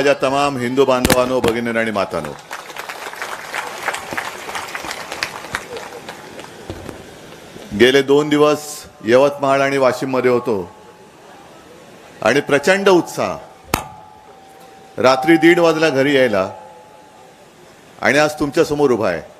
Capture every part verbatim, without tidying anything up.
माझ्या तमाम हिंदू बांधवांनो, भगिनी आणि मातांनो, गेले दोन दिवस यवतमाळ आणि वाशिम मध्ये होतो आणि प्रचंड उत्साह. रात्री दीड वाजला घरी यायला आणि आज तुमच्या समोर उभा आहे.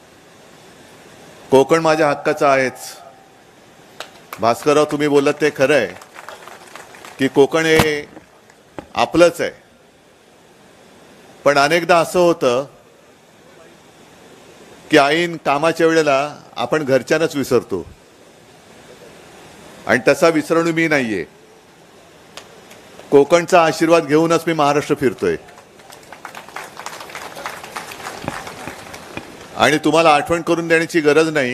कोकण माझ्या हक्काचा आहेच. भास्करराव, तुम्ही बोलत ते खरं आहे की कोकण हे आपलंच आहे. पण अनेकदा असं होतं की ऐन कामाच्या वेळेला आपण घरच्यांनाच विसरतो आणि तसा विसरणू मी नाहीये. कोकणचा आशीर्वाद घेऊनच मी महाराष्ट्र फिरतोय आणि तुम्हाला आठवण करून देण्याची गरज नाही.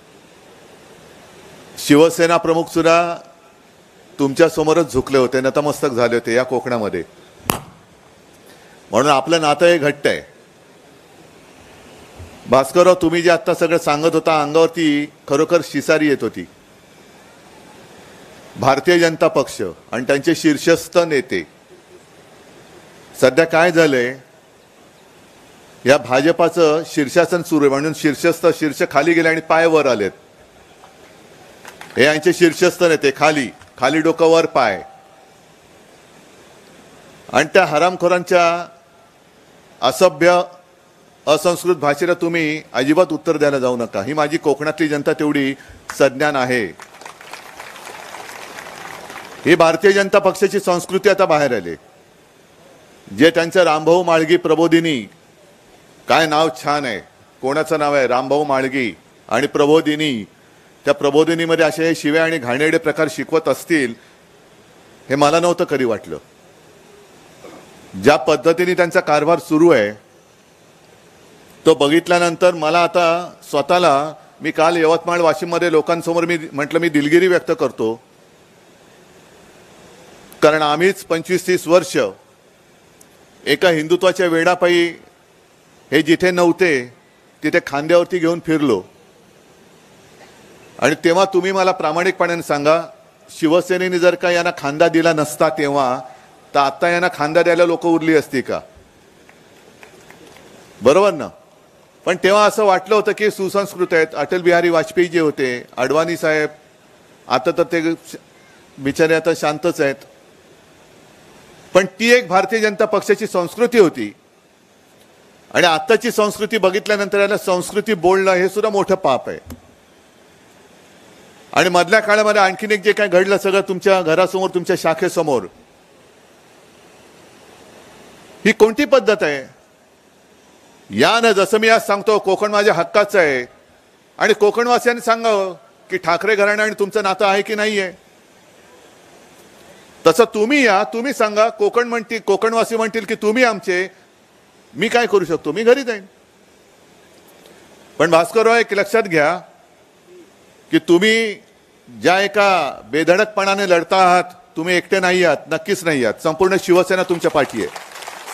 शिवसेना प्रमुख सुद्धा तुमच्या समोरच झुकले होते, नतमस्तक झाले होते या कोकणामध्ये. म्हणून आपलं नातं हे घट्ट आहे. भास्करराव, तुम्ही जे आता सगळं सांगत होता, अंगावरती खरोखर शिसारी येत होती. भारतीय जनता पक्ष आणि त्यांचे शीर्षस्थ नेते, सध्या काय झालंय, या भाजपाचं शीर्षासन सुरू आहे म्हणून शीर्षस्थ शीर्ष खाली गेले आणि पाय वर आलेत. हे यांचे शीर्षस्थ नेते खाली खाली डोकं वर पाय. आणि त्या हरामखोरांच्या असभ्य असंस्कृत भाषेला तुम्ही अजिबात उत्तर द्यायला जाऊ नका. ही माझी कोकणातली जनता तेवढी सज्ञान आहे. ही भारतीय जनता पक्षाची संस्कृती आता बाहेर आली. जे त्यांचं रामभाऊ माळगी प्रबोधिनी, काय नाव छान आहे, कोणाचं नाव आहे, रामभाऊ माळगी आणि प्रबोधिनी. त्या प्रबोधिनीमध्ये असे शिव्या आणि घाणेरडे प्रकार शिकवत असतील हे मला नव्हतं कधी वाटलं. ज्या पद्धतीने त्यांचा कारभार सुरू आहे तो बघितल्यानंतर मला आता स्वतःला, मी काल यवतमाळ वाशिममध्ये लोकांसमोर मी म्हटलं मी दिलगिरी व्यक्त करतो, कारण आम्हीच पंचवीस तीस वर्ष एका हिंदुत्वाच्या वेडापायी हे जिथे नव्हते तिथे खांद्यावरती घेऊन फिरलो. आणि तेव्हा तुम्ही मला प्रामाणिकपणाने सांगा, शिवसेनेने जर का यांना खांदा दिला नसता तेव्हा, तर आता यांना खांदा द्यायला लोक उरली असती का? बरोबर ना? पण तेव्हा असं वाटलं होतं की सुसंस्कृत आहेत. अटल बिहारी वाजपेयी जे होते, अडवाणी साहेब, आता तर ते बिचारे आता शांतच आहेत. पण ती एक भारतीय जनता पक्षाची संस्कृती होती. आणि आत्ताची संस्कृती बघितल्यानंतर याला संस्कृती बोलणं हे सुद्धा मोठं पाप आहे. आणि मधल्या काळामध्ये आणखीन एक जे काय घडलं सगळं तुमच्या घरासमोर, तुमच्या शाखेसमोर, ही कोणती पद्धत आहे? या ना, जसं मी आज सांगतो कोकण माझ्या हक्काचं आहे आणि कोकणवासियांनी सांगावं की ठाकरे घराणं आणि तुमचं नातं आहे की नाही आहे. तसं तुम्ही या, तुम्ही सांगा. कोकण म्हणतील, कोकणवासी म्हणतील की तुम्ही आमचे, मी काय करू शकतो? मी घरी जाईन. पण भास्करराव, एक लक्षात घ्या की तुम्ही ज्या एका बेधडकपणाने लढता आहात, तुम्ही एकटे नाही आहात, नक्कीच नाही आहात. संपूर्ण शिवसेना तुमच्या पाठी आहे.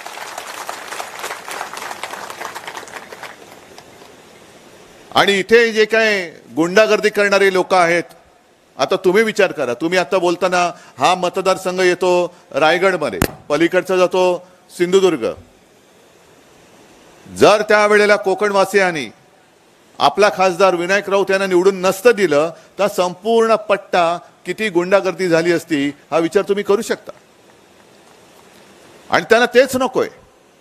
आणि इथे जे काय गुंडागर्दी करणारे लोक आहेत, आता तुम्ही विचार करा. तुम्ही आता बोलताना हा मतदारसंघ येतो रायगडमध्ये, पलीकडचा जातो सिंधुदुर्ग. जर त्यावेळेला कोकणवासियांनी आपला खासदार विनायक राऊत यांना निवडून नसतं दिलं तर संपूर्ण पट्टा किती गुंडागर्दी झाली असती, हा विचार तुम्ही करू शकता. आणि त्यांना तेच नकोय.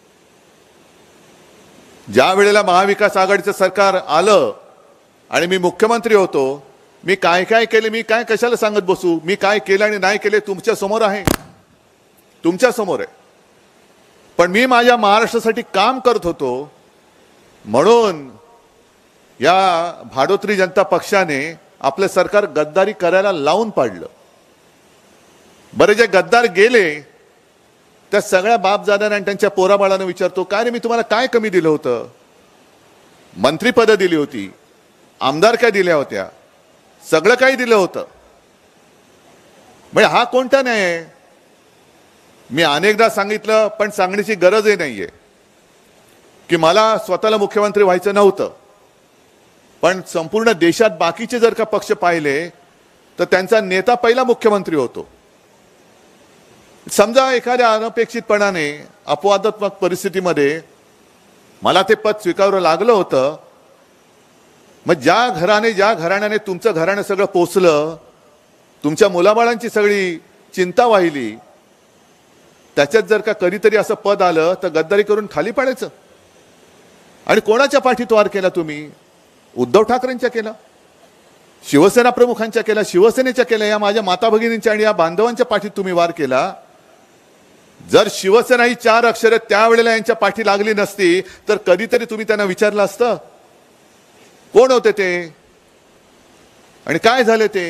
ज्या वेळेला महाविकास आघाडीचं सरकार आलं आणि मी मुख्यमंत्री होतो, मी काय काय केले, मी काय कशाला सांगत बसू, मी काय केलं आणि नाही केले तुमच्या समोर आहे, तुमच्या समोर आहे. पण मी माझ्या महाराष्ट्रासाठी काम करत होतो म्हणून या भाडोत्री जनता पक्षाने आपलं सरकार गद्दारी करायला लावून पाडलं. बरे, जे गद्दार गेले त्या सगळ्या बापजाद्यांना आणि त्यांच्या पोराबाळांना विचारतो, काय रे मी तुम्हाला काय कमी दिलं होतं? मंत्रीपदं दिली होती, आमदारक्या दिल्या होत्या, सगळं काही दिलं होतं. म्हणजे हा कोणता न्याय आहे? मी अनेकदा सांगितलं, पण सांगण्याची गरजही नाहीये की मला स्वतःला मुख्यमंत्री व्हायचं नव्हतं. पण संपूर्ण देशात बाकीचे जर का पक्ष पाहिले तर त्यांचा नेता पहिला मुख्यमंत्री होतो. समजा एखाद्या अनपेक्षितपणाने अपवादात्मक परिस्थितीमध्ये मला ते पद स्वीकारावं लागलं होतं, मग ज्या घराने ज्या घराण्याने तुमचं घराणं सगळं पोचलं, तुमच्या मुलाबाळांची सगळी चिंता वाहिली, त्याच्यात जर का कधीतरी असं पद आलं तर गद्दारी करून खाली पडायचं. आणि कोणाच्या पाठीत वार केला तुम्ही? उद्धव ठाकरेंच्या केला, शिवसेना प्रमुखांच्या केला, शिवसेनेच्या केला, या माझ्या माता भगिनींच्या आणि या बांधवांच्या पाठीत तुम्ही वार केला. जर शिवसेना ही चार अक्षरे त्यावेळेला यांच्या पाठी लागली नसती तर कधीतरी तुम्ही त्यांना विचारलं असतं कोण होते ते आणि काय झाले ते.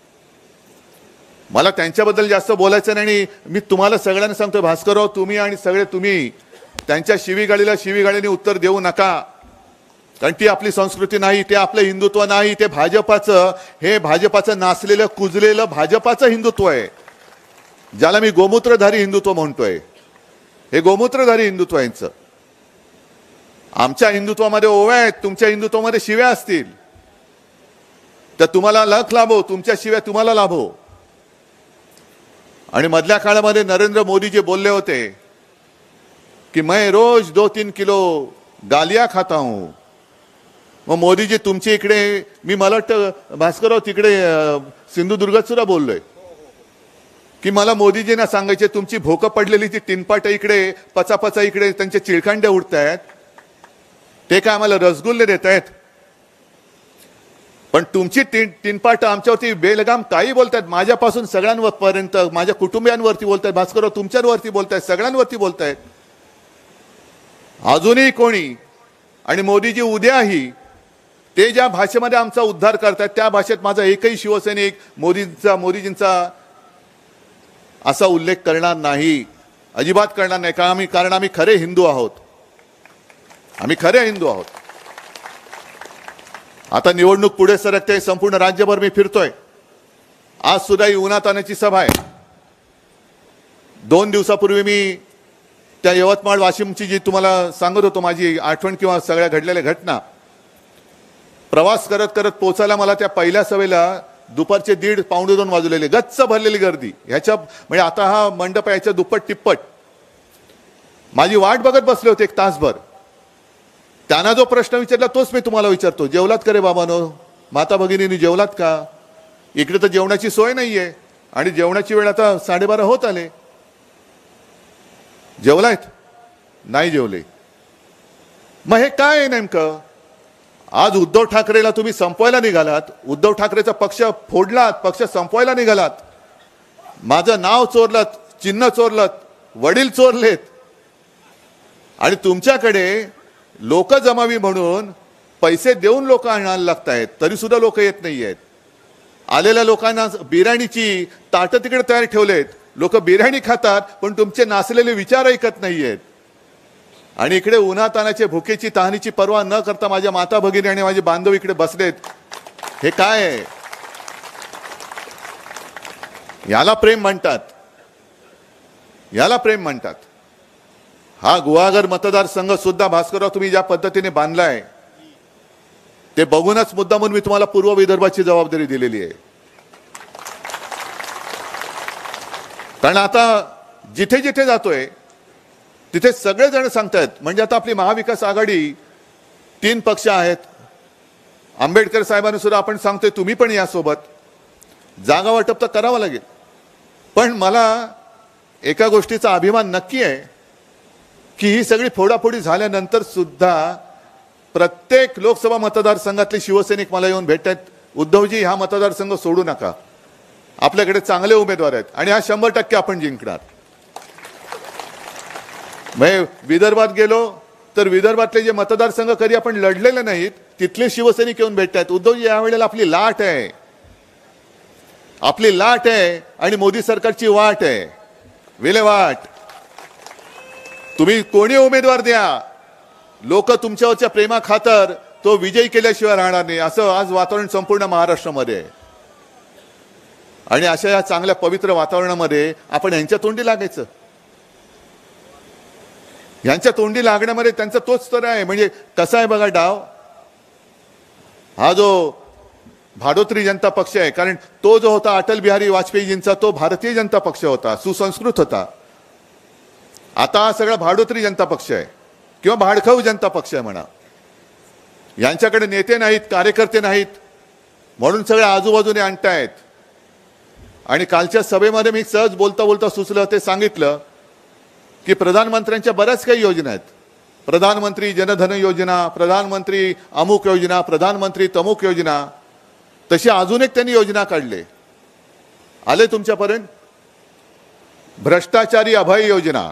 मला त्यांच्याबद्दल जास्त बोलायचं नाही. मी तुम्हाला सगळ्यांना सांगतो, भास्करराव, तुम्ही आणि सगळे तुम्ही त्यांच्या शिवीगाळीला शिवीगाळीने उत्तर देऊ नका, कारण ती आपली संस्कृती नाही, ते आपलं हिंदुत्व नाही, ते भाजपाचं, हे भाजपाचं नाचलेलं कुजलेलं भाजपाचं हिंदुत्व आहे, ज्याला मी गोमूत्रधारी हिंदुत्व म्हणतोय. हे गोमूत्रधारी हिंदुत्व यांचं. आमच्या हिंदुत्वामध्ये ओव्या आहेत, तुमच्या हिंदुत्वामध्ये शिव्या असतील तर तुम्हाला लख लाभो, तुमच्या शिव्या तुम्हाला लाभो. आणि मधल्या काळामध्ये नरेंद्र मोदी जे बोलले होते की मैं रोज दो तीन किलो गालिया खाता हूं, मग मोदीजी तुमच्या इकडे, मी मला वाटतं भास्करराव तिकडे सिंधुदुर्गात सुद्धा बोललोय की मला मोदीजींना सांगायचे तुमची भोकं पडलेली ती तीनपाट इकडे पचापचा इकडे त्यांचे चिळखांड्या उडतायत, ते काय आम्हाला रसगुल्ले देत आहेत, पण तुमची तीन तीनपाट आमच्यावरती बेलगाम काही बोलतायत, माझ्यापासून सगळ्यांवर पर्यंत माझ्या कुटुंबियांवरती बोलतायत, भास्करराव तुमच्यावरती बोलतायत, सगळ्यांवरती बोलतायत. अजूनही कोणी आणि मोदीजी उद्याही ते ज्या भाषेमध्ये आमचा उद्धार करतात त्या भाषेत माझा एकही शिवसैनिक मोदींचा मोदीजींचा असा उल्लेख करणार नाही, अजिबात करणार नाही. कारण आम्ही कारण आम्ही खरे हिंदू आहोत, आम्ही खरे हिंदू आहोत. आता निवडणूक पुढे सरकते, संपूर्ण राज्यभर मी फिरतोय. आज सुद्धा ही उन्हात आणण्याची सभा आहे. दोन दिवसापूर्वी मी त्या यवतमाळ वाशिमची जी तुम्हाला सांगत होतो माझी आठवण किंवा सगळ्या घडलेल्या घटना, प्रवास करत करत पोहोचायला मला त्या पहिल्या सभेला दुपारचे दीड पावणे दोन वाजलेले, गच्च भरलेली गर्दी. ह्याच्या म्हणजे आता हा मंडप याच्या दुप्पट तिप्पट. माझी वाट बघत बसले होते एक तासभर. त्यांना जो प्रश्न विचारला तोच मी तुम्हाला विचारतो, जेवलात का रे बाबांनो, माता भगिनींनी जेवलात का? इकडे तर जेवणाची सोय नाहीये आणि जेवणाची वेळ आता साडेबारा होत आले. जेवलायत? नाही जेवले. मग हे काय आहे नेमकं? आज उद्धव ठाकरेला तुम्ही संपवायला निघालात, उद्धव ठाकरेचा पक्ष फोडलात, पक्ष संपवायला निघालात, माझं नाव चोरलात, चिन्ह चोरलात, वडील चोरलेत, आणि तुमच्याकडे लोक जमावी म्हणून पैसे देऊन लोक आणायला लागत आहेत, तरी सुद्धा लोक येत नाही आहेत. आलेल्या लोकांना बिर्याणीची ताटं तिकडे तयार ठेवलेत, लोक बिर्याणी खातात पण तुमचे नाचलेले विचार ऐकत नाहीयेत. आणि इकडे उन्हातानाचे भुकेची तहानीची पर्वा न करता माझ्या माता भगिनी आणि माझे बांधव इकडे बसलेत. हे काय आहे? याला प्रेम म्हणतात, याला प्रेम म्हणतात. हा गुहागर मतदारसंघ सुद्धा भास्करराव तुम्ही ज्या पद्धतीने बांधलाय ते बघूनच मुद्दा म्हणून मी तुम्हाला पूर्व विदर्भाची जबाबदारी दिलेली आहे. कारण आता जिथे जिथे जातोय तिथे सगळेजण सांगतायत, म्हणजे आता आपली महाविकास आघाडी तीन पक्ष आहेत, आंबेडकर साहेबांनी सुद्धा आपण सांगतोय तुम्ही पण यासोबत, जागा वाटप तर करावं लागेल. पण मला एका गोष्टीचा अभिमान नक्की आहे की ही सगळी फोडाफोडी झाल्यानंतर सुद्धा प्रत्येक लोकसभा मतदारसंघातले शिवसैनिक मला येऊन भेटतात, उद्धवजी हा मतदारसंघ सोडू नका, आपल्याकडे चांगले उमेदवार आहेत आणि हा शंभर टक्के आपण जिंकणार. मग विदर्भात गेलो तर विदर्भातले जे मतदारसंघ कधी आपण लढलेले नाहीत तिथले शिवसैनिक येऊन भेटतात, उद्धवजी यावेळेला आपली लाट आहे, आपली लाट आहे आणि मोदी सरकारची वाट आहे, विल्हेवाट. तुम्ही कोणी उमेदवार द्या, लोक तुमच्यावरच्या प्रेमा खातर तो विजयी केल्याशिवाय राहणार नाही, असं आज वातावरण संपूर्ण महाराष्ट्रामध्ये आहे. आणि अशा या चांगल्या पवित्र वातावरणामध्ये आपण यांच्या तोंडी लागायचं, यांच्या तोंडी लागण्यामध्ये त्यांचा तोच तर आहे. म्हणजे कसा आहे बघा डाव, हा जो भाडोत्री जनता पक्ष आहे, कारण तो जो होता अटल बिहारी वाजपेयीजींचा तो भारतीय जनता पक्ष होता, सुसंस्कृत होता. आता हा सगळा भाडोत्री जनता पक्ष आहे किंवा भाडखाऊ जनता पक्ष आहे म्हणा. यांच्याकडे नेते नाहीत, कार्यकर्ते नाहीत, म्हणून सगळे आजूबाजूने आणतायत. आणि कालच्या सभेमध्ये मी सहज बोलता बोलता सुचलं ते सांगितलं की प्रधानमंत्र्यांच्या बऱ्याच काही योजना आहेत. प्रधानमंत्री जनधन योजना, प्रधानमंत्री अमुक योजना, प्रधानमंत्री तमुक योजना, तशी अजून एक त्यांनी योजना काढले. आले तुमच्यापर्यंत? भ्रष्टाचारी अभय योजना.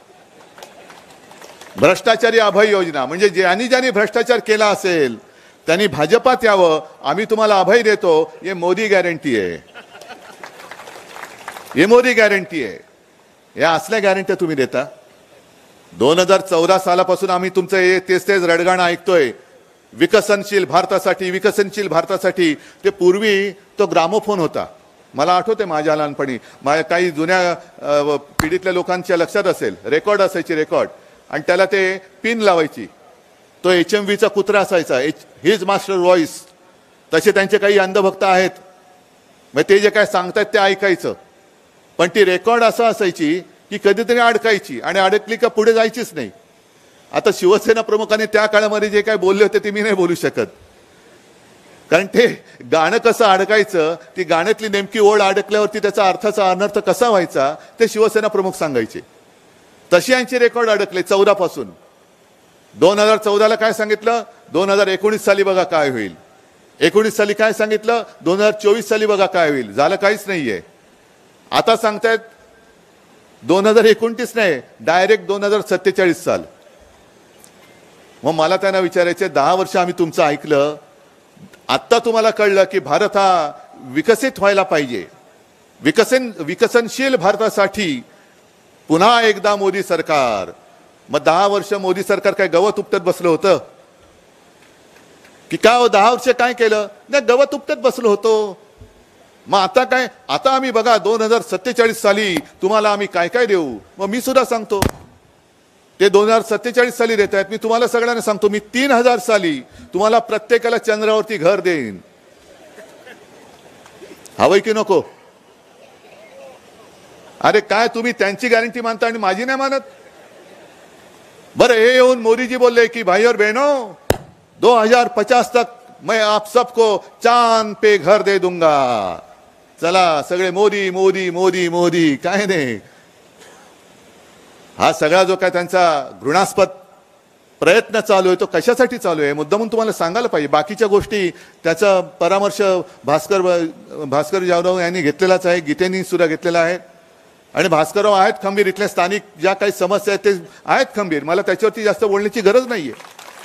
भ्रष्टाचारी अभय योजना म्हणजे ज्यांनी ज्यांनी भ्रष्टाचार केला असेल त्यांनी भाजपात यावं, आम्ही तुम्हाला अभय देतो. हे मोदी गॅरंटी आहे, हे मोदी गॅरंटी आहे. या असल्या गॅरंट्या तुम्ही देता? दोन हजार चौदा सालापासून आम्ही तुमचं हे तेच तेच रडगाणं ऐकतोय, विकसनशील भारतासाठी, विकसनशील भारतासाठी. ते पूर्वी तो ग्रामोफोन होता, मला आठवते माझ्या लहानपणी, माझ्या काही जुन्या पिढीतल्या लोकांच्या लक्षात असेल, रेकॉर्ड असायची, रेकॉर्ड, आणि त्याला ते पिन लावायची. तो एच एम व्हीचा कुत्रा असायचा, हिज मास्टर व्हॉइस. तसे त्यांचे काही अंधभक्त आहेत, मग ते जे काय सांगतात ते ऐकायचं. पण ती रेकॉर्ड असं असायची की कधीतरी अडकायची आणि अडकली का पुढे जायचीच नाही. आता शिवसेना प्रमुखांनी त्या काळामध्ये जे काय बोलले होते ते मी नाही बोलू शकत, कारण ते गाणं कसं अडकायचं, ती गाण्यातली नेमकी ओळ अडकल्यावरती त्याचा अर्थाचा अनर्थ कसा व्हायचा ते शिवसेना प्रमुख सांगायचे. तशी यांची रेकॉर्ड अडकले चौदा पासून. दोन हजार चौदाला काय सांगितलं, दोन हजार एकोणीस साली बघा काय होईल. एकोणीस साली काय सांगितलं, दोन हजार चोवीस साली बघा काय होईल. झालं काहीच नाहीये. आता सांगतायत दोन हजार एकोणतीस नाही, डायरेक्ट दोन हजार सत्तेचाळीस साल. मग मला त्यांना विचारायचे, दहा वर्ष आम्ही तुमचं ऐकलं, आत्ता तुम्हाला कळलं की भारत हा विकसित व्हायला पाहिजे, विकसन विकसनशील भारतासाठी पुन्हा एकदा मोदी सरकार. मग दहा वर्ष मोदी सरकार काय गवत उपटत बसलं होतं की काय? हो, दहा वर्ष काय केलं? नाही, गवत उपटत बसलो होतो. मग आता काय? आता आम्ही बघा दोन हजार सत्तेचाळीस साली तुम्हाला आम्ही काय काय देऊ. मग मी सुद्धा सांगतो, ते दोन हजार सत्तेचाळीस साली देत आहेत. मी तुम्हाला सगळ्यांना सांगतो, मी तीन हजार साली तुम्हाला प्रत्येकाला चंद्रावरती घर देईन. हवंय की नको? अरे काय तुम्ही त्यांची गॅरंटी मानता आणि माझी नाही मानत? बरं, हे येऊन मोदीजी बोलले की भाई और बहनों, दो हजार पचास तक मैं आप सबको चांद पे घर दे दूंगा. चला सगळे मोदी मोदी मोदी मोदी. काय नाही, हा सगळा जो काय त्यांचा घृणास्पद प्रयत्न चालू आहे तो कशासाठी चालू आहे मुद्दामून तुम्हाला सांगायला पाहिजे. बाकीच्या गोष्टी त्याचा परामर्श भास्कर भास्कर जाधव यांनी घेतलेलाच आहे, गीतेनी सुद्धा घेतलेला आहे. आणि भास्करराव आहेत खंबीर, इथल्या स्थानिक ज्या काही समस्या आहेत ते आहेत खंबीर, मला त्याच्यावरती जास्त बोलण्याची गरज नाहीये.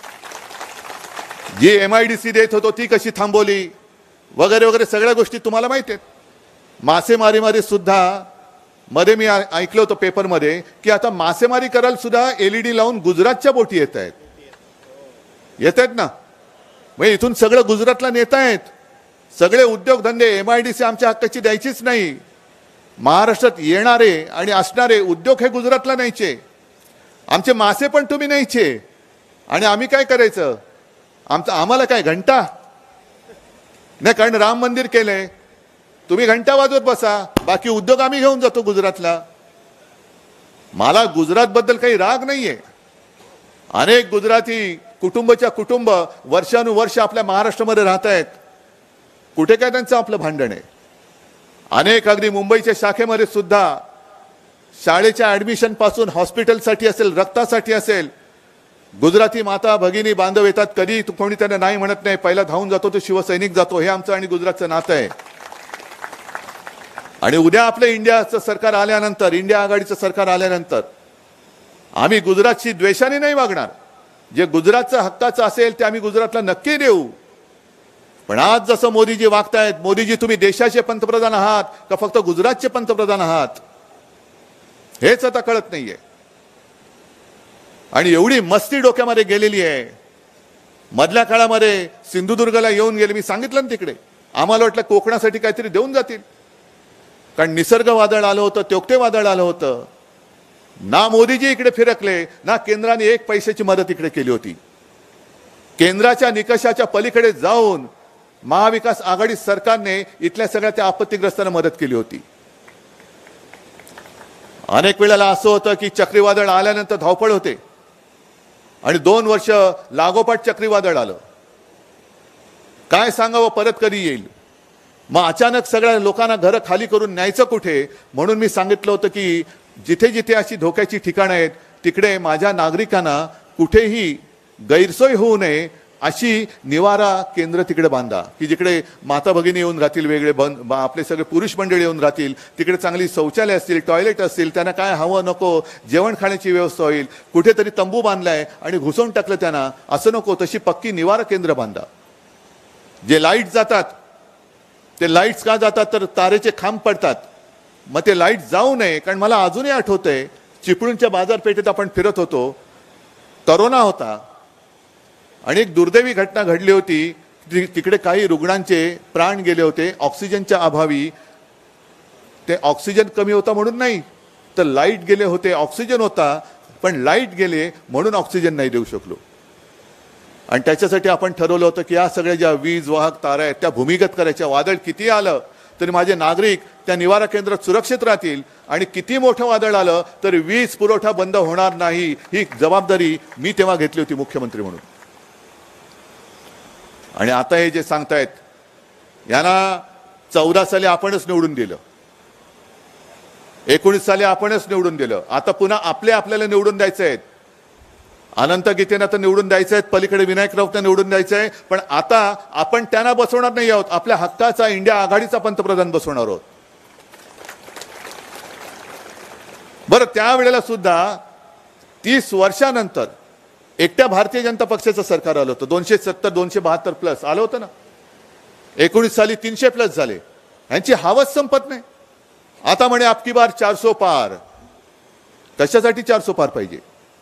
G M I D C देत होतो ती कशी थांबवली वगैरे वगैरे सगळ्या गोष्टी तुम्हाला माहिती आहेत. मासेमारीमध्ये सुद्धा मध्ये मी ऐकलं होतं पेपरमध्ये की आता मासेमारी करायला सुद्धा एलईडी लावून गुजरातच्या बोटी येत आहेत. येत आहेत ना, मग इथून सगळं गुजरातला नेत आहेत. सगळे उद्योगधंदे एम आय डी सी आमच्या हक्काची द्यायचीच नाही. महाराष्ट्रात येणारे आणि असणारे उद्योग हे गुजरातला न्यायचे. आमचे मासे पण तुम्ही न्यायचे. आणि आम्ही काय करायचं? आमचं आम्हाला काय घंटा नाही, कारण राम मंदिर केलंय, तुम्ही घंटा वाजवत बसा, बाकी उद्योग आम्ही घेऊन जातो गुजरातला. मला गुजरात बद्दल काही राग नाहीये. अनेक गुजराती कुटुंबाच्या कुटुंब वर्षानुवर्ष आपल्या महाराष्ट्रामध्ये राहत आहेत. कुठे काय त्यांचं आपलं भांडण आहे? अनेक अगदी मुंबईच्या शाखेमध्ये सुद्धा शाळेच्या ऍडमिशन पासून हॉस्पिटलसाठी असेल, रक्तासाठी असेल, गुजराती माता भगिनी बांधव येतात. कधी कोणी त्यांना नाही म्हणत नाही. पहिला धावून जातो तो शिवसैनिक जातो. हे आमचं आणि गुजरातचं नातं आहे. आणि उद्या आपलं इंडियाचं सरकार आल्यानंतर, इंडिया आघाडीचं सरकार आल्यानंतर आम्ही गुजरातशी द्वेषाने नाही वागणार. जे गुजरातचं हक्काचं असेल ते आम्ही गुजरातला नक्की देऊ. पण आज जसं मोदीजी वागतायत, मोदीजी तुम्ही देशाचे पंतप्रधान आहात का फक्त गुजरातचे पंतप्रधान आहात हेच आता कळत नाहीये. आणि एवढी मस्ती डोक्यामध्ये गेलेली आहे. मधल्या काळामध्ये सिंधुदुर्गला येऊन गेले, मी सांगितलं ना तिकडे, आम्हाला वाटलं कोकणासाठी काहीतरी देऊन जातील, कारण निसर्ग वादळ आलं होतं, त्योक्ते वादळ आलं होतं. ना मोदीजी इकडे फिरकले, ना केंद्राने एक पैशाची मदत इकडे केली होती. केंद्राच्या निकषाच्या पलीकडे जाऊन महाविकास आघाडी सरकारने इथल्या सगळ्या त्या आपत्तीग्रस्तांना मदत केली होती. अनेक वेळेला असं होतं की चक्रीवादळ आल्यानंतर धावपळ होते आणि दोन वर्ष लागोपाठ चक्रीवादळ आलं. काय सांगावं, परत कधी येईल. मग अचानक सगळ्या लोकांना घरं खाली करून न्यायचं कुठे, म्हणून मी सांगितलं होतं की जिथे जिथे अशी धोक्याची ठिकाणं आहेत तिकडे माझ्या नागरिकांना कुठेही गैरसोय होऊ नये अशी निवारा केंद्र तिकडे बांधा, की जिकडे माता भगिनी येऊन राहतील, वेगळे बंद आपले सगळे पुरुष मंडळी येऊन राहतील, तिकडे चांगली शौचालय असतील, टॉयलेट असतील, त्यांना काय हवं नको जेवण खाण्याची व्यवस्था होईल. कुठेतरी तंबू बांधलाय आणि घुसवून टाकलं त्यांना, असं नको. तशी पक्की निवारा केंद्र बांधा. जे लाईट जातात ते लाईट्स का जातात, तर तारेचे खांब पडतात. मग ते लाईट जाऊ नये, कारण मला अजूनही आठवतंय चिपळूणच्या बाजारपेठेत आपण फिरत होतो, करोना होता आणि एक दुर्दैवी घटना घडली होती. तिकडे काही रुग्णांचे प्राण गेले होते ऑक्सिजनच्या अभावी. ते ऑक्सिजन कमी होता म्हणून नाही, तर लाईट गेले होते. ऑक्सिजन होता पण लाईट गेले म्हणून ऑक्सिजन नाही देऊ शकलो. आणि त्याच्यासाठी आपण ठरवलं होतं की या सगळ्या ज्या वीज वाहक तारा आहेत त्या भूमिगत करायच्या. वादळ किती आलं तरी माझे नागरिक त्या निवारा केंद्रात सुरक्षित राहतील आणि किती मोठं वादळ आलं तरी वीज पुरवठा बंद होणार नाही, ही जबाबदारी मी तेव्हा घेतली होती मुख्यमंत्री म्हणून. आणि आता हे जे सांगतायत यांना चौदा साली आपणच निवडून दिलं, एकोणीस साली आपणच निवडून दिलं, आता पुन्हा आपले आपल्याला निवडून द्यायचे आहेत. अनंत गीतेंना तर निवडून द्यायचे आहेत, पलीकडे विनायक राऊतना निवडून द्यायचे आहे. पण आता आपण त्यांना बसवणार नाही आहोत, आपल्या हक्काचा इंडिया आघाडीचा पंतप्रधान बसवणार आहोत. बरं, त्यावेळेला सुद्धा तीस वर्षानंतर एकट्या भारतीय जनता पक्षाचं सरकार आलं होतं. दोनशे सत्तर दोनशे बहात्तर प्लस आलं होतं ना. एकोणीस साली तीनशे प्लस झाले. यांची हवस संपत नाही. आता म्हणे आपकी बार चारसो पार. कशासाठी चारसो पार पाहिजे?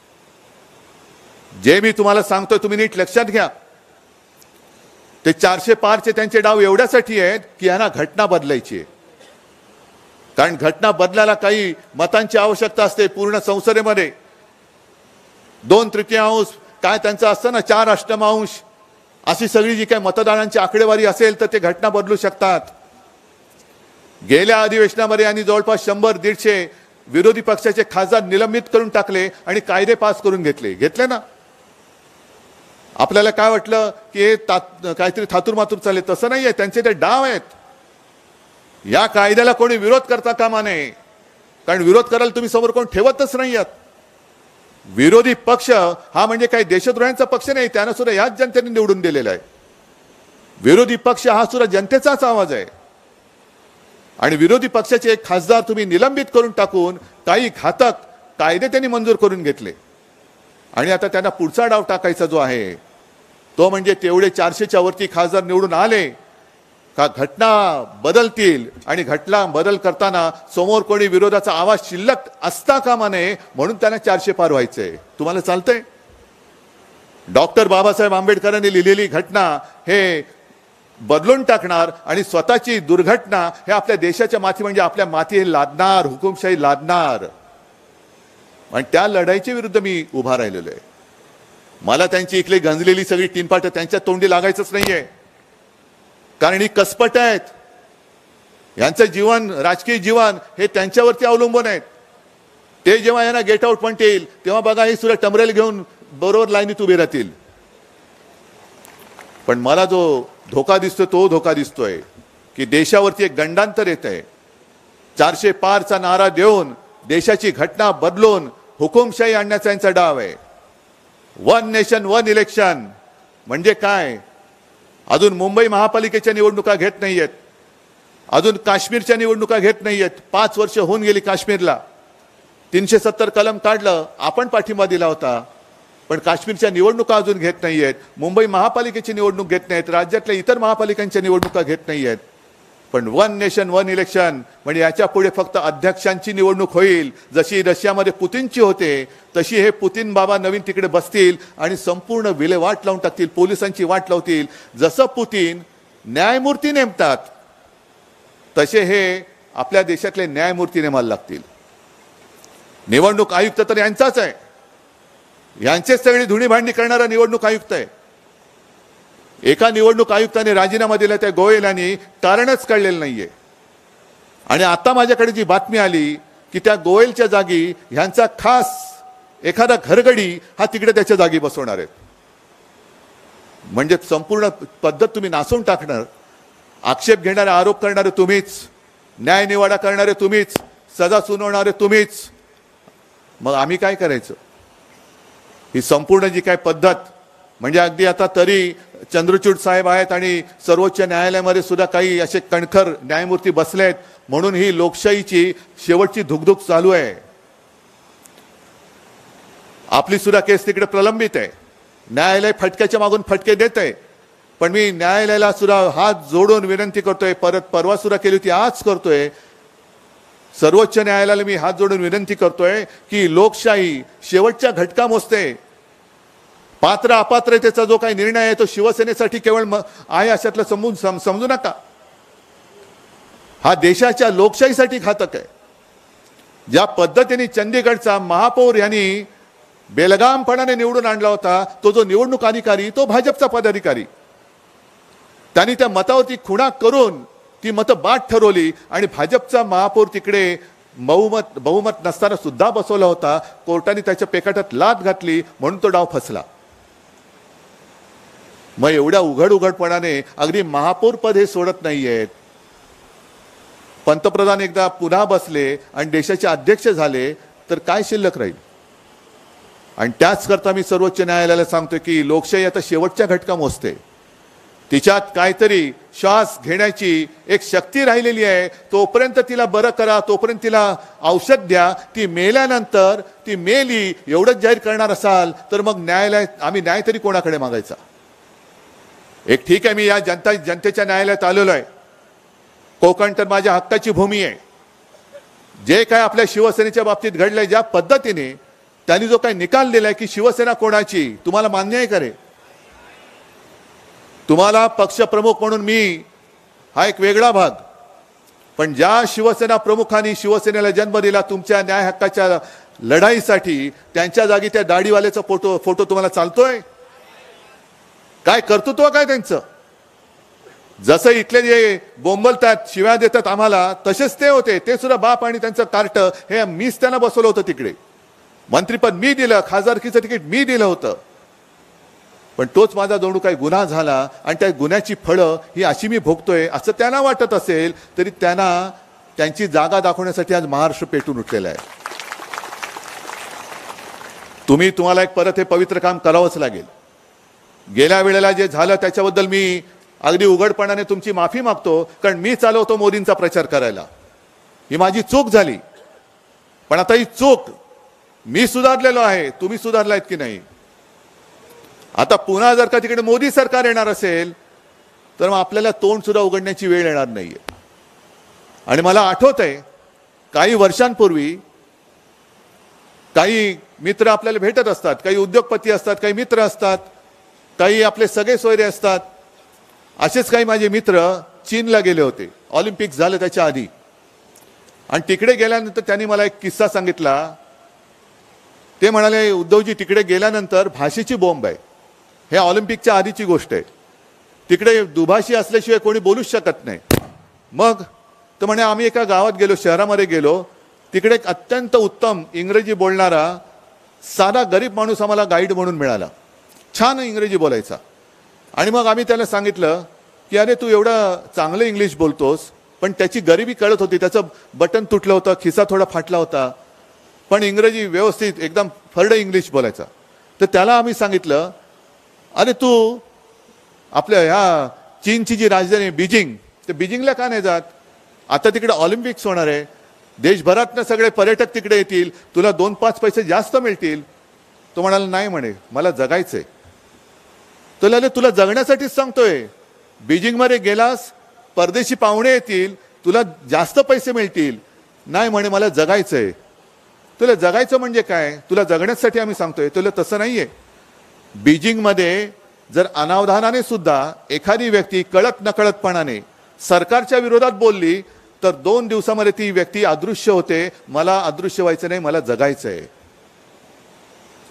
जे मी तुम्हाला सांगतोय तुम्ही नीट लक्षात घ्या. ते चारशे पारचे त्यांचे डाव एवढ्यासाठी आहेत की यांना घटना बदलायची आहे. कारण घटना बदलायला काही मतांची आवश्यकता असते. पूर्ण संसदेमध्ये दोन तृतीयांश काय त्यांचं असतं ना, चार अष्टमांश अशी सगळी जी काही मतदारांची आकडेवारी असेल तर ते घटना बदलू शकतात. गेल्या अधिवेशनामध्ये यांनी जवळपास शंभर दीडशे विरोधी पक्षाचे खासदार निलंबित करून टाकले आणि कायदे पास करून घेतले घेतले ना. आपल्याला काय वाटलं की हे काहीतरी थातूर मातूर चालले, तसं नाहीये. त्यांचे ते डाव आहेत. या कायद्याला कोणी विरोध करता कामा नये, कारण विरोध करायला तुम्ही समोर कोण ठेवतच नाही आहात. विरोधी पक्ष हा म्हणजे काही देशद्रोह्यांचा पक्ष नाही, त्यांना सुद्धा याच जनतेने निवडून दिलेला आहे. विरोधी पक्ष हा सुद्धा जनतेचाच आवाज आहे. आणि विरोधी पक्षाचे एक खासदार तुम्ही निलंबित करून टाकून काही घातक कायदे त्यांनी मंजूर करून घेतले. आणि आता त्यांना पुढचा डाव टाकायचा जो आहे तो म्हणजे तेवढे चारशेच्या वरती खासदार निवडून आले का घटना बदलतील, आणि घटना बदल करताना समोर कोणी विरोधाचा आवाज शिल्लक असता कामा नये म्हणून त्यांना चारशे पार व्हायचंय. तुम्हाला चालतंय? डॉक्टर बाबासाहेब आंबेडकरांनी लिहिलेली घटना हे बदलून टाकणार आणि स्वतःची दुर्घटना हे आपल्या देशाच्या माथी म्हणजे आपल्या माथी हे लादणार, हुकुमशाही लादणार. आणि त्या लढाईच्या विरुद्ध मी उभा राहिलेलो आहे. मला त्यांची इकडे गंजलेली सगळी तीनपाट त्यांच्या तोंडी लागायचंच नाहीये, कारण ही कसपट आहेत. यांचं जीवन, राजकीय जीवन हे त्यांच्यावरती अवलंबून आहेत. ते जेव्हा यांना गेट आउट पण येईल तेव्हा बघा हे सुद्धा टमरेल घेऊन बरोबर लाईनीत उभे राहतील. पण मला जो धोका दिसतोय तो धोका दिसतोय की देशावरती एक गंडांतर येत आहे. चारशे पारचा नारा देऊन देशाची घटना बदलून हुकुमशाही आणण्याचा यांचा डाव आहे. वन नेशन वन इलेक्शन म्हणजे काय? अजून मुंबई महापालिकेच्या निवडणुका घेत नाहीयेत, अजून काश्मीरच्या निवडणुका घेत नाहीयेत. पाच वर्ष होऊन गेली काश्मीरला. तीनशे सत्तर कलम काढलं, आपण पाठिंबा दिला होता. पण काश्मीरच्या निवडणुका अजून घेत नाहीयेत. मुंबई महापालिकेची निवडणूक घेत नाहीत, राज्यातल्या इतर महापालिकांच्या निवडणुका घेत नाहीयेत. पण वन नेशन वन इलेक्शन म्हणजे याच्या पुढे फक्त अध्यक्षांची निवडणूक होईल. जशी रशियामध्ये पुतीनची होते तशी हे पुतीन बाबा नवीन तिकडे बसतील आणि संपूर्ण विल्हेवाट लावून टाकतील, पोलिसांची वाट लावतील. जसं पुतीन न्यायमूर्ती नेमतात तसे हे आपल्या देशातले न्यायमूर्ती नेमायला लागतील. निवडणूक आयुक्त तर यांचाच आहे, यांचेच सगळी धुणी भांडी करणारा निवडणूक आयुक्त आहे. एका निवडणूक आयुक्ताने राजीनामा दिला त्या गोयल यांनी कारणच कळलेलं नाहीये. आणि आता माझ्याकडे जी बातमी आली की त्या गोयलच्या जागी ह्यांचा खास एखादा घरगडी हा तिकडे त्याच्या जागी बसवणार आहेत. म्हणजे संपूर्ण पद्धत तुम्ही नासून टाकणार. आक्षेप घेणारे, आरोप करणारे तुम्हीच, न्याय निवाडा करणारे तुम्हीच, सजा सुनावणारे तुम्हीच. मग आम्ही काय करायचं? ही संपूर्ण जी काय पद्धत, म्हणजे अगदी आता तरी चंद्रचूड साहेब आहेत आणि सर्वोच्च न्यायालयामध्ये सुद्धा काही असे कणखर न्यायमूर्ती बसलेत म्हणून ही लोकशाहीची शेवटची धुकधुक चालू आहे. आपली सुद्धा केस तिकडे प्रलंबित आहे. न्यायालय फटक्याच्या मागून फटके देत आहे. पण मी न्यायालयाला सुद्धा हात जोडून विनंती करतोय, परत परवा सुद्धा केली होती, आज करतोय, सर्वोच्च न्यायालयाला मी हात जोडून विनंती करतोय की लोकशाही शेवटच्या घटका मोजते. पात्र अपात्रतेचा जो काही निर्णय आहे तो शिवसेनेसाठी केवळ आहे अशातलं समजून समजू नका. हा देशाच्या लोकशाहीसाठी घातक आहे. ज्या पद्धतीने चंदीगडचा महापौर यांनी बेलगामपणाने निवडून आणला होता, तो जो निवडणूक अधिकारी तो भाजपचा पदाधिकारी, त्यांनी त्या मतावरती खुणा करून ती मतं बाद ठरवली आणि भाजपचा महापौर तिकडे बहुमत बहुमत नसताना सुद्धा बसवला होता. कोर्टाने त्याच्या पेकाटात लाथ घातली म्हणून तो डाव फसला. मग एवढ्या उघड उघडपणाने अगदी महापौर पद हे सोडत नाहीयेत. पंतप्रधान एकदा पुन्हा बसले आणि देशाचे अध्यक्ष झाले तर काय शिल्लक राहील? आणि त्याच करता मी सर्वोच्च न्यायालयाला सांगतो की लोकशाही आता शेवटच्या घटका मोजते. तिच्यात काहीतरी श्वास घेण्याची एक शक्ती राहिलेली आहे. तोपर्यंत तिला बरं करा, तोपर्यंत तिला औषध द्या. ती मेल्यानंतर ती मेली एवढंच जाहीर करणार असाल तर मग न्यायालय, आम्ही न्याय तरी कोणाकडे मागायचा? एक ठीक आहे, मी या जनता जनतेच्या न्यायालयात आलेलो आहे. कोकण तर माझ्या हक्काची भूमी आहे. जे काय आपल्या शिवसेनेच्या बाबतीत घडलंय, ज्या पद्धतीने त्यांनी जो काही निकाल दिलाय की शिवसेना कोणाची, तुम्हाला मान्य आहे का रे? तुम्हाला पक्षप्रमुख म्हणून मी हा एक वेगळा भाग, पण ज्या शिवसेना प्रमुखांनी शिवसेनेला जन्म दिला तुमच्या न्याय हक्काच्या लढाईसाठी, त्यांच्या जागी त्या दाढीवाल्याचा फोटो फोटो तुम्हाला चालतोय? काय कर्तृत्व काय त्यांचं? जसं इथले जे बोंबलतात, शिव्या देतात आम्हाला, तसेच ते होते. ते सुद्धा बाप आणि त्यांचं कार्ट हे मीच त्यांना बसवलं होतं तिकडे. मंत्रीपद मी दिलं, खासदारकीचं तिकीट मी दिलं होतं. पण तोच माझा जणू काही गुन्हा झाला आणि त्या गुन्ह्याची फळं ही अशी मी भोगतोय असं त्यांना वाटत असेल तरी त्यांना त्यांची जागा दाखवण्यासाठी आज महाराष्ट्र पेटून उठलेला आहे. तुम्ही तुम्हाला एक परत हे पवित्र काम करावंच लागेल. गेल्या वेळेला जे झालं त्याच्याबद्दल मी अगदी उघडपणाने तुमची माफी मागतो, कारण मी चालवतो मोदींचा प्रचार करायला. ही माझी चूक झाली. पण आता ही चूक मी सुधारलेलो आहे. तुम्ही सुधारलायत की नाही? आता पुन्हा जर का तिकडे मोदी सरकार येणार असेल तर मग आपल्याला तोंड सुद्धा उघडण्याची वेळ येणार नाहीये. आणि मला आठवत आहे काही वर्षांपूर्वी काही मित्र आपल्याला भेटत असतात, काही उद्योगपती असतात, काही मित्र असतात, काही आपले सगळे सोयरे असतात. असेच काही माझे मित्र चीनला गेले होते ऑलिम्पिक्स झालं त्याच्या आधी. आणि तिकडे गेल्यानंतर त्यांनी मला एक किस्सा सांगितला. ते म्हणाले, उद्धवजी तिकडे गेल्यानंतर भाषेची बोंब आहे. हे ऑलिम्पिकच्या आधीची गोष्ट आहे. तिकडे दुभाषी असल्याशिवाय कोणी बोलूच शकत नाही. मग तर म्हणे आम्ही एका गावात गेलो, शहरामध्ये गेलो, तिकडे एक अत्यंत उत्तम इंग्रजी बोलणारा साधा गरीब माणूस आम्हाला गाईड म्हणून मिळाला. छान इंग्रजी बोलायचा. आणि मग आम्ही त्याला सांगितलं की अरे तू एवढं चांगलं इंग्लिश बोलतोस, पण त्याची गरिबी कळत होती. त्याचं बटन तुटलं होतं, खिसा थोडा फाटला होता, पण इंग्रजी व्यवस्थित एकदम फर्ड इंग्लिश बोलायचा. तर त्याला आम्ही सांगितलं, अरे तू आपल्या ह्या चीनची जी राजधानी बीजिंग, ते बीजिंगला का नाही जात? आता तिकडे ऑलिम्पिक्स होणार आहे, देशभरातनं सगळे पर्यटक तिकडे येतील, तुला दोन पाच पैसे जास्त मिळतील. तो म्हणाला नाही म्हणे, मला जगायचंय. तो म्हणाले तुला जगण्यासाठीच सांगतोय. बीजिंगमध्ये गेलास परदेशी पाहुणे येतील, तुला जास्त पैसे मिळतील. नाही म्हणे, मला जगायचंय. तुला जगायचं म्हणजे काय? तुला जगण्यासाठी आम्ही सांगतोय. तुला तसं नाहीये. बीजिंगमध्ये जर अनावधानाने सुद्धा एखादी व्यक्ती कळत नकळतपणाने सरकारच्या विरोधात बोलली तर दोन दिवसामध्ये ती व्यक्ती अदृश्य होते. मला अदृश्य व्हायचं नाही, मला जगायचंय.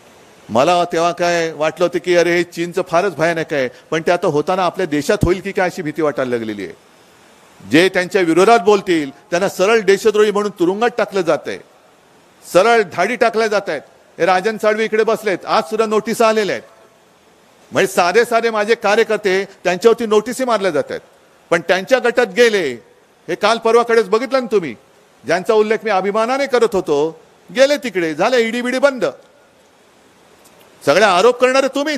मला तेव्हा काय वाटलं होतं की अरे हे चीनचं फारच भयानक आहे, पण ते आता होताना आपल्या देशात होईल की काय अशी भीती वाटायला लागलेली आहे. जे त्यांच्या विरोधात बोलतील त्यांना सरळ देशद्रोही म्हणून तुरुंगात टाकलं जात आहे, सरळ धाडी टाकल्या जात आहेत. हे राजन साळवी इकडे बसलेत, आज सुद्धा नोटीस आलेल्या आहेत. म्हणजे साधे साधे माझे कार्यकर्ते त्यांच्यावरती नोटीसी मारल्या जात आहेत. पण त्यांच्या गटात गेले, हे काल परवाकडेच बघितलं ना तुम्ही, ज्यांचा उल्लेख मी अभिमानाने करत होतो, गेले तिकडे, झालं ईडी बिडी बंद. सगळे आरोप करणारे तुम्हीच.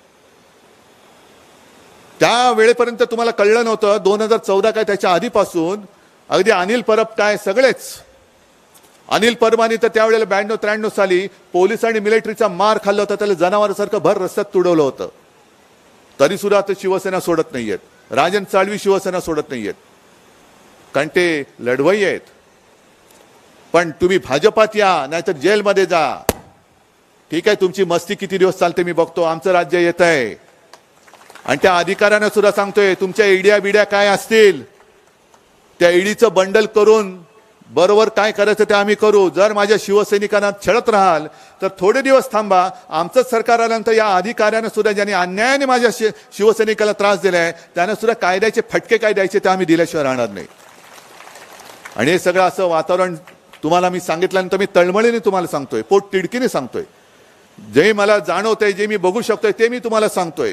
त्या वेळेपर्यंत तुम्हाला कळलं नव्हतं. दोन हजार चौदा काय त्याच्या आधीपासून अगदी अनिल परब काय सगळेच. अनिल परबानी तर त्यावेळेला ब्याण्णव त्र्याण्णव साली पोलीस आणि मिलिटरीचा मार खाल्ला होता, त्याला जनावरासारखं भर रस्त्यात तुडवलं होतं. तरी सुद्धा आता शिवसेना सोडत नाहीयेत, राजन साळवी शिवसेना सोडत नाहीयेत, कारण ते लढवई आहेत. पण तुम्ही भाजपात या नाहीतर जेलमध्ये जा. ठीक आहे, तुमची मस्ती किती दिवस चालते मी बघतो. आमचं राज्य येत आहे आणि त्या अधिकाऱ्यांना सुद्धा सांगतोय, तुमच्या ईड्या बिड्या काय असतील त्या ईडीचं बंडल करून बरोबर काय करायचं ते आम्ही करू. जर माझ्या शिवसैनिकांना छळत राहाल तर थोडे दिवस थांबा. आमचंच सरकार आल्यानंतर या अधिकाऱ्यांना सुद्धा, ज्यांनी अन्यायाने माझ्या शि शिवसैनिकाला त्रास दिलाय, त्यांना सुद्धा कायद्याचे फटके काय द्यायचे ते आम्ही दिल्याशिवाय राहणार नाही. आणि हे सगळं असं वातावरण तुम्हाला मी सांगितल्यानंतर मी तळमळीने तुम्हाला सांगतोय, पोट तिडकीने सांगतोय. जे मला जाणवतंय, जे मी बघू शकतोय ते मी तुम्हाला सांगतोय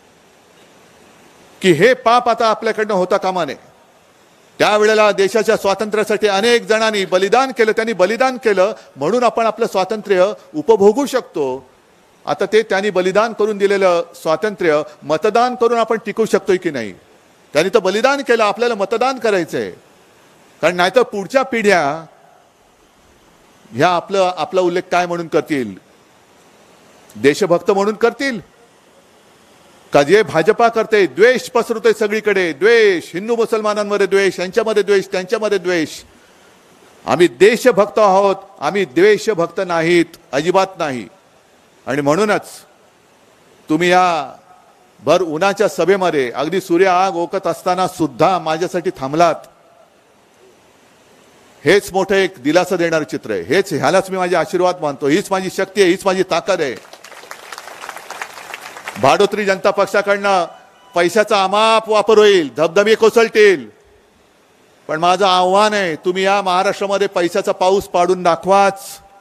की हे पाप आता आपल्याकडनं होता कामा नये. त्यावेळेला देशाच्या स्वातंत्र्यासाठी अनेक जणांनी बलिदान केलं, त्यांनी बलिदान केलं म्हणून आपण आपलं स्वातंत्र्य उपभोगू शकतो. आता ते त्यांनी बलिदान करून दिलेलं स्वातंत्र्य मतदान करून आपण टिकवू शकतोय की नाही. त्यांनी तर बलिदान केलं, आपल्याला मतदान करायचंय. कारण नाहीतर पुढच्या पिढ्या ह्या आपलं आपला उल्लेख काय म्हणून करतील, देशभक्त म्हणून करतील का जे भाजपा करते, द्वेष पसरवते सगळीकडे, द्वेष, हिंदू मुसलमानांमध्ये द्वेष, यांच्यामध्ये द्वेष, त्यांच्यामध्ये द्वेष. आम्ही देशभक्त आहोत, आम्ही द्वेषभक्त नाहीत, अजिबात नाही. आणि म्हणूनच तुम्ही या भर उन्हाच्या सभेमध्ये अगदी सूर्य आग ओकत असताना सुद्धा माझ्यासाठी थांबलात. हेच मोठं एक दिलासा देणारं चित्र आहे. हेच ह्यालाच मी माझे आशीर्वाद मानतो. हीच माझी शक्ती आहे, हीच माझी ताकद आहे. भाडोत्री जनता पक्षाकडनं पैशाचा अमाप वापर होईल, धबधबे कोसळतील, पण माझं आव्हान आहे, तुम्ही या महाराष्ट्रामध्ये पैशाचा पाऊस पाडून दाखवाच.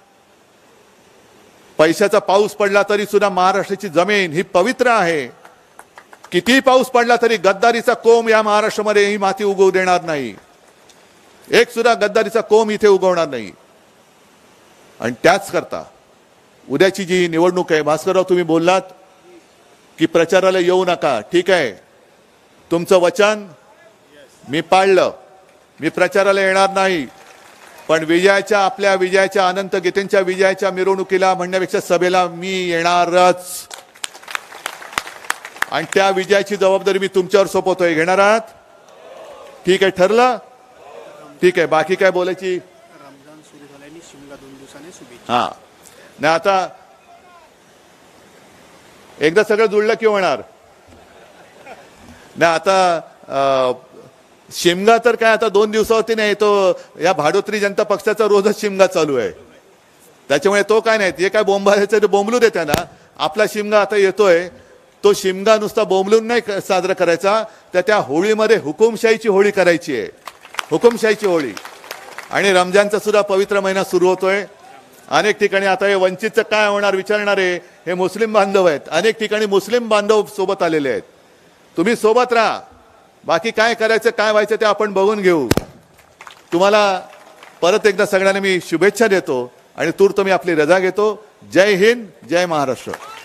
पैशाचा पाऊस पडला तरी सुद्धा महाराष्ट्राची जमीन ही पवित्र आहे. कितीही पाऊस पडला तरी गद्दारीचा कोंब या महाराष्ट्रामध्ये ही माती उगवू देणार नाही. एक सुद्धा गद्दारीचा कोंब इथे उगवणार नाही. आणि त्याच करता उद्याची जी निवडणूक आहे, भास्करराव तुम्ही बोललात की प्रचाराला येऊ नका. ठीक आहे, तुमचं वचन मी पाळलं, मी प्रचाराला येणार नाही. पण विजयाच्या, आपल्या विजयाच्या, अनंत गीतेंच्या विजयाच्या मिरवणुकीला म्हणण्यापेक्षा सभेला मी येणारच. आणि त्या विजयाची जबाबदारी मी तुमच्यावर सोपवतोय. घेणार आहात? ठीक आहे, ठरलं? ठीक आहे, बाकी काय बोलायची? रमजान सुरू झाल्याने शिमला दोन दिवसांनी शुभेच्छा. हा नाही, आता एकदा सगळं जुळलं की होणार नाही. आता शिमगा तर काय आता दोन दिवसावरती नाही, तो या भाडोत्री जनता पक्षाचा रोजच शिमगा चालू आहे. त्याच्यामुळे तो काय नाही, ते काय बोंबायचं ते बोंबलू दे त्यांना. आपला शिमगा आता येतोय, तो शिमगा नुसता बोंबलून नाही साजरा करायचा, तर त्या होळीमध्ये हुकुमशाहीची होळी करायची आहे, हुकुमशाहीची होळी. आणि रमजानचा सुद्धा पवित्र महिना सुरू होतोय. अनेक ठिकाणी आता हे वंचितचं काय होणार विचारणारे हे मुस्लिम बांधव आहेत. अनेक ठिकाणी मुस्लिम बांधव सोबत आलेले आहेत. तुम्ही सोबत राहा, बाकी काय करायचं काय व्हायचं ते आपण बघून घेऊ. तुम्हाला परत एकदा सगळ्यांना मी शुभेच्छा देतो आणि तूर्त मी आपली रजा घेतो. जय हिंद, जय महाराष्ट्र.